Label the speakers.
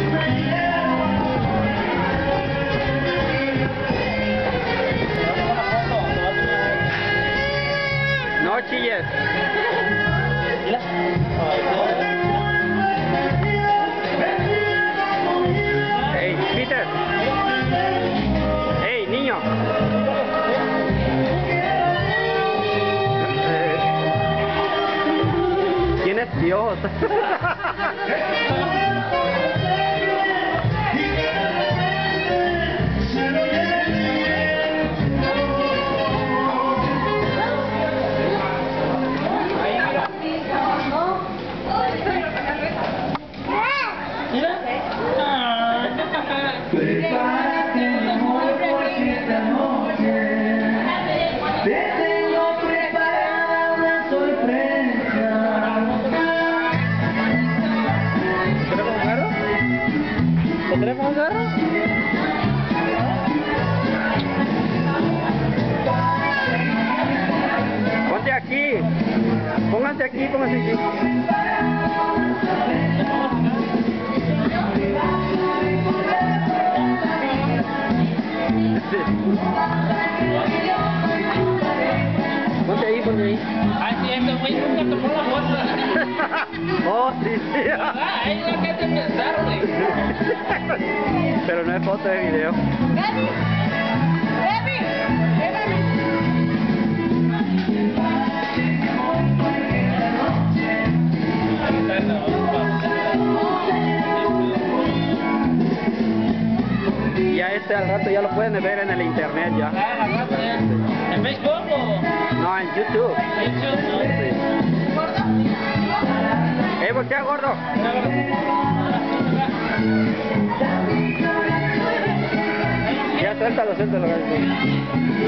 Speaker 1: No chilles. Hey, Peter. Hey, niño. ¿Quién es Dios?
Speaker 2: Prepárate, mi amor, porque esta noche te tengo preparada una sorpresa.
Speaker 1: ¿Tenemos un carro? ¿Tenemos un carro? Ponte aquí. Pónganse aquí, pónganse aquí. Ponte ahí, ponte ahí.
Speaker 3: Ah, sí, este güey nunca tomó la foto.
Speaker 1: Oh, sí, sí.
Speaker 3: Ah, ahí lo que hay que pensar, güey.
Speaker 1: Pero no es foto, es video. Ya al rato ya lo pueden ver en el internet ya.
Speaker 3: Ah, la raza, ya. ¿En Facebook o...?
Speaker 1: No, en YouTube.
Speaker 3: YouTube, ¿no?
Speaker 1: Sí. Voltea, gordo. Ya, suéltalo, suéltalo.